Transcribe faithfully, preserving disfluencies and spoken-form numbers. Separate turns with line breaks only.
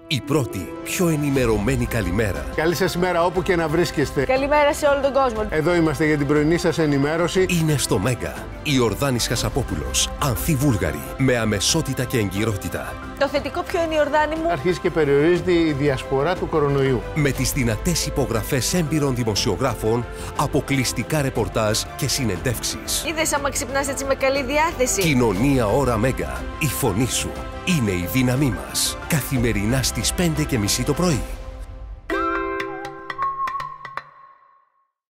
Η πρώτη, πιο ενημερωμένη καλημέρα.
Καλή σας ημέρα όπου και να βρίσκεστε.
Καλημέρα σε όλο τον κόσμο.
Εδώ είμαστε για την πρωινή σας ενημέρωση.
Είναι στο Μέγκα. Η Ορδάνης Χασαπόπουλος, Ανθή Βούλγαρη, με αμεσότητα και εγκυρότητα.
Το θετικό ποιο είναι, η Ορδάνη μου?
Αρχίζει και περιορίζεται η διασπορά του κορονοϊού.
Με τις δυνατές υπογραφές έμπειρων δημοσιογράφων, αποκλειστικά ρεπορτάζ και συνεντεύξεις.
Είδες άμα ξυπνάς έτσι με καλή διάθεση.
Κοινωνία ώρα Μέγκα. Η φωνή σου είναι η δύναμή μας. Καθημερινά στις πέντε και μισή το πρωί.